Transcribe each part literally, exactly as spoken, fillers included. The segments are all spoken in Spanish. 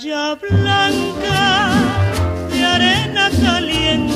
playa blanca de arena caliente,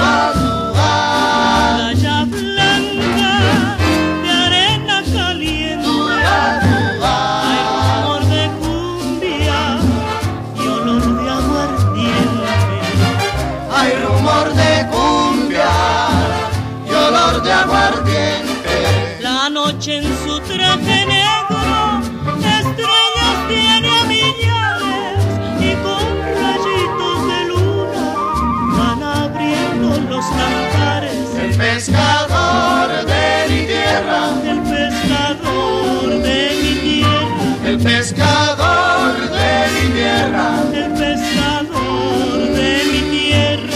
playa blanca de arena caliente, hay rumor de cumbia y olor de aguardiente, hay rumor de cumbia y olor de aguardiente. La noche en su traje negro estrellas tiene a millares y con rayitos de luna van abriendo los cantares. El pescador de mi tierra, El pescador de mi tierra, el pescador de mi tierra, el pescador de mi tierra.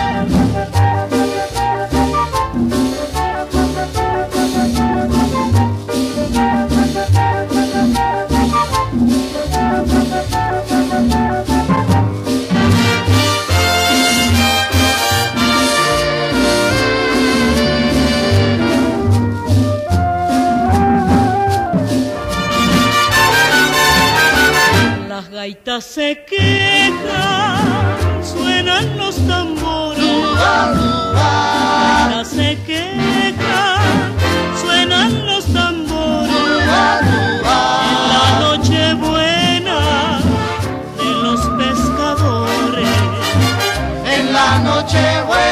Las gaitas se quejan, suenan los tambores. Las gaitas se quejan, suenan los tambores. En la noche buena de los pescadores. en la noche buena